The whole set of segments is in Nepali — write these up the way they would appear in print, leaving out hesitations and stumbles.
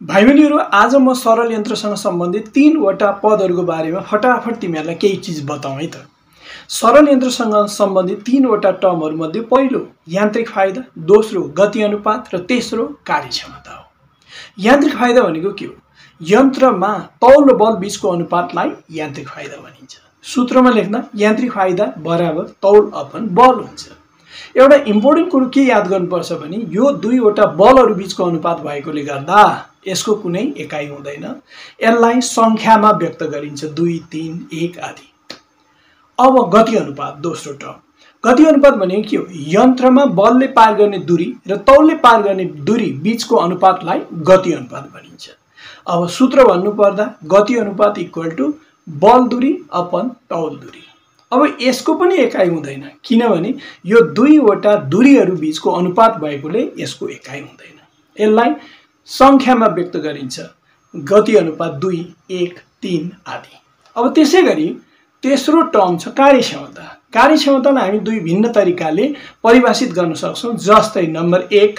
भाइ बहिनीहरु, आज म सरल यन्त्रसँग सम्बन्धित 3 वटा पदहरुको बारेमा फटाफट तिमीहरुलाई केही चीज बताउँ है त। सरल यन्त्रसँग सम्बन्धित 3 वटा टर्महरु मध्ये पहिलो यान्त्रिक फाइदा, दोस्रो गति अनुपात र तेस्रो कार्यक्षमता हो। यान्त्रिक फाइदा भनेको के हो? यन्त्रमा तौल र बल बीचको अनुपातलाई यान्त्रिक फाइदा भनिन्छ। सूत्रमा लेख्दा यान्त्रिक फाइदा बराबर तौल अपन बल हुन्छ। एउटा इम्पोर्टेन्ट कुरो के याद गर्नुपर्छ भने यो दुईवटा बलहरु बीचको अनुपात भएकोले गर्दा यसको कुनै एकाइ हुँदैन। यसलाई संख्यामा व्यक्त गरिन्छ 2, 3, 1 आदि। अब गति अनुपात दोस्रो टर्म। गति अनुपात भनेको के हो? यन्त्रमा बलले पार गर्ने दूरी र तौलले पार गर्ने दूरी बीचको अनुपातलाई गति अनुपात भनिन्छ। अब सूत्र भन्नु पर्दा गति अनुपात इक्वल टु बल दूरी अपन तौल दूरी। अब यसको पनि एकाइ हुँदैन किनभने यो दुईवटा दूरीहरु बीचको अनुपात भएकोले यसको एकाइ हुँदैन। यसलाई संख्यामा व्यक्त गरिन्छ गति अनुपात 2, 1, 3 आदि। अब त्यसैगरी तेस्रो टर्म छ कार्यक्षमता। कार्यक्षमतालाई हामी दुई भिन्न तरिकाले परिभाषित गर्न सक्छौं। जस्तै नम्बर 1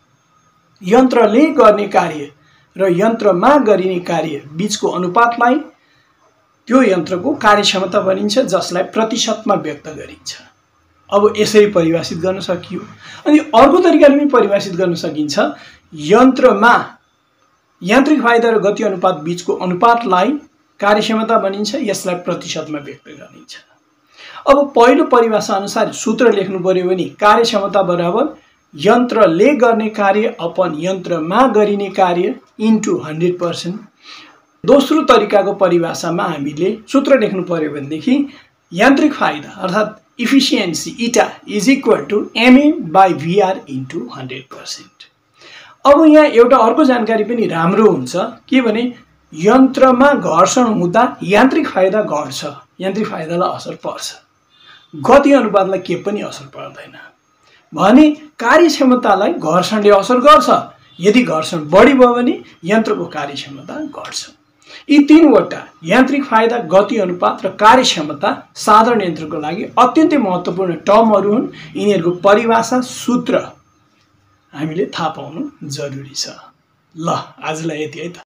यन्त्रले गर्ने कार्य र यन्त्रमा गरिने कार्य बीचको अनुपातलाई त्यो यन्त्रको कार्यक्षमता भनिन्छ, जसलाई प्रतिशतमा व्यक्त गरिन्छ। अब यसरी परिभाषित गर्न सकियो। अनि अर्को तरिकाले पनि परिभाषित गर्न सकिन्छ। यन्त्रमा यान्त्रिक फाइदा र गति अनुपात बीचको अनुपातलाई कार्यक्षमता भनिन्छ, यसलाई प्रतिशतमा व्यक्त गरिन्छ। अब पहिलो परिभाषा अनुसार सूत्र लेख्नु पर्यो भने कार्यक्षमता बराबर यन्त्रले गर्ने कार्य अपन यन्त्रमा गरिने कार्य इन्टु 100%। दोस्रो तरिकाको परिभाषामा हामीले सूत्र लेख्नु पर्यो भनेदेखि यान्त्रिक फाइदा अर्थात इफिसिएन्सी इटा is equal to MA/VR into 100%। अब यहाँ एउटा अर्को जानकारी पनि राम्रो हुन्छ के भने यन्त्रमा घर्षण हुँदा यान्त्रिक फाइदा घट्छ, यान्त्रिक फाइदालाई असर पर्छ, गति अनुपातलाई के पनि असर पर्दैन। भने कार्यक्षमतालाई घर्षणले असर गर्छ। यदि घर्षण बढी भयो भने यन्त्रको कार्यक्षमता घट्छ। यी 3 वटा यान्त्रिक फाइदा, गति अनुपात र कार्यक्षमता साधारण यन्त्रको लागि अत्यन्तै महत्त्वपूर्ण टर्महरु हुन्। यिनीहरुको परिभाषा सूत्र हामीले थाहा पाउनु जरुरी छ। ल आजलाई यति है त।